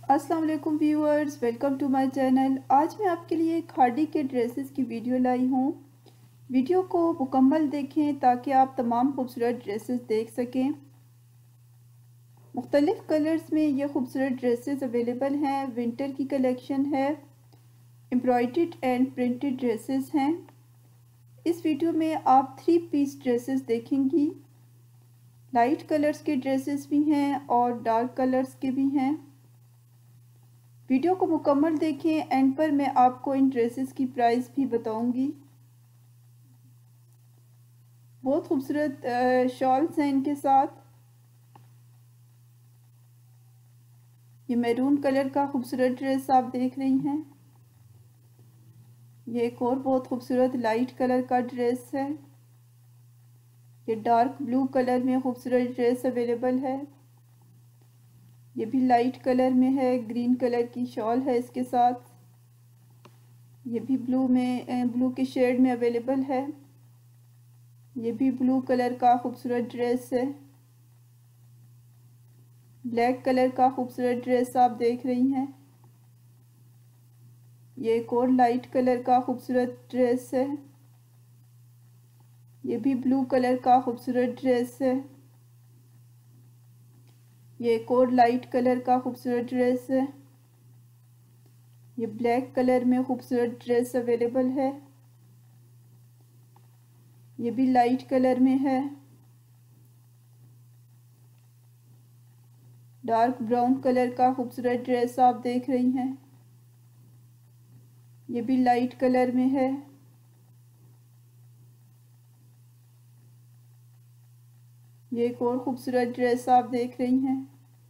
अस्सलाम वालेकुम viewers, welcome to my channel. आज मैं आपके लिए खादी के ड्रेसेस की वीडियो लाई हूँ। वीडियो को मुकम्मल देखें ताकि आप तमाम खूबसूरत ड्रेसेस देख सकें। मुख्तलिफ़ कलर्स में ये खूबसूरत ड्रेसेस अवेलेबल हैं। विंटर की कलेक्शन है, एम्ब्रॉयडर्ड एंड प्रिंटेड ड्रेसेस हैं। इस वीडियो में आप 3 पीस ड्रेसेस देखेंगी। लाइट कलर्स के ड्रेसेस भी हैं और डार्क कलर्स के भी हैं। वीडियो को मुकम्मल देखें, एंड पर मैं आपको इन ड्रेसेस की प्राइस भी बताऊंगी। बहुत खूबसूरत शॉल्स हैं इनके साथ। ये मैरून कलर का खूबसूरत ड्रेस आप देख रही हैं। ये एक और बहुत खूबसूरत लाइट कलर का ड्रेस है। ये डार्क ब्लू कलर में खूबसूरत ड्रेस अवेलेबल है। ये भी लाइट कलर में है, ग्रीन कलर की शॉल है इसके साथ। ये भी ब्लू के शेड में अवेलेबल है। ये भी ब्लू कलर का खूबसूरत ड्रेस है। ब्लैक कलर का खूबसूरत ड्रेस आप देख रही हैं। ये एक और लाइट कलर का खूबसूरत ड्रेस है। ये भी ब्लू कलर का खूबसूरत ड्रेस है। ये एक और लाइट कलर का खूबसूरत ड्रेस है। ये ब्लैक कलर में खूबसूरत ड्रेस अवेलेबल है। ये भी लाइट कलर में है। डार्क ब्राउन कलर का खूबसूरत ड्रेस आप देख रही हैं। ये भी लाइट कलर में है। ये एक और खूबसूरत ड्रेस आप देख रही हैं।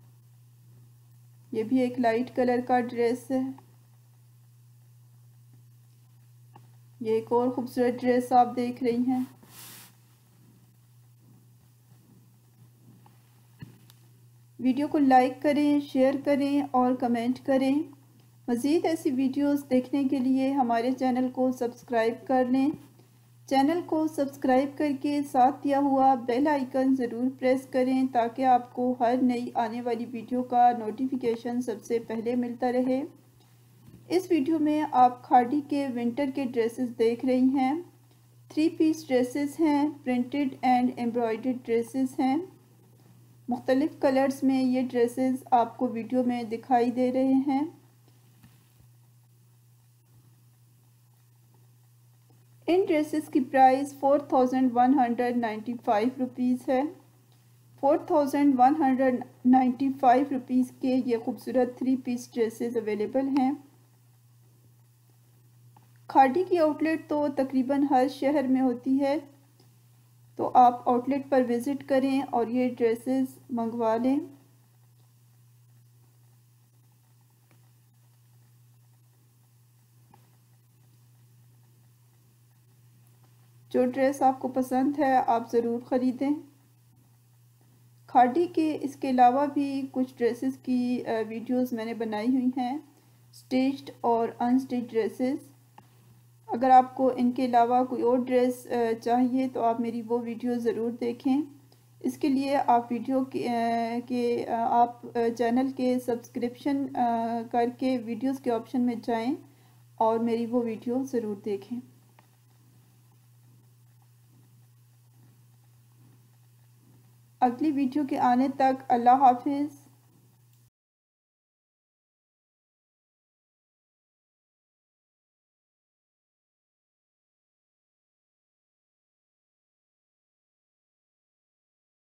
ये भी एक लाइट कलर का ड्रेस है। ये एक और खूबसूरत ड्रेस आप देख रही हैं। वीडियो को लाइक करें, शेयर करें और कमेंट करें। मज़ीद ऐसी वीडियोस देखने के लिए हमारे चैनल को सब्सक्राइब कर लें। चैनल को सब्सक्राइब करके साथ दिया हुआ बेल आइकन ज़रूर प्रेस करें ताकि आपको हर नई आने वाली वीडियो का नोटिफिकेशन सबसे पहले मिलता रहे। इस वीडियो में आप खादी के विंटर के ड्रेसेस देख रही हैं। 3 पीस ड्रेसेस हैं, प्रिंटेड एंड एम्ब्रॉयडर्ड ड्रेसेस हैं। मुख्तलिफ़ कलर्स में ये ड्रेसेस आपको वीडियो में दिखाई दे रहे हैं। इन ड्रेसेस की प्राइस 4195 रुपीज़ है। 4195 रुपीज़ के ये खूबसूरत 3 पीस ड्रेसेस अवेलेबल हैं। खादी की आउटलेट तो तकरीबन हर शहर में होती है, तो आप आउटलेट पर विज़िट करें और ये ड्रेसेस मंगवा लें। जो ड्रेस आपको पसंद है आप ज़रूर ख़रीदें। खादी के इसके अलावा भी कुछ ड्रेसेस की वीडियोस मैंने बनाई हुई हैं, स्टिच्ड और अनस्टिच्ड ड्रेसेस। अगर आपको इनके अलावा कोई और ड्रेस चाहिए तो आप मेरी वो वीडियो ज़रूर देखें। इसके लिए आप आप चैनल के सब्सक्रिप्शन करके वीडियोस के ऑप्शन में जाएं और मेरी वो वीडियो ज़रूर देखें। अगली वीडियो के आने तक अल्लाह हाफिज़।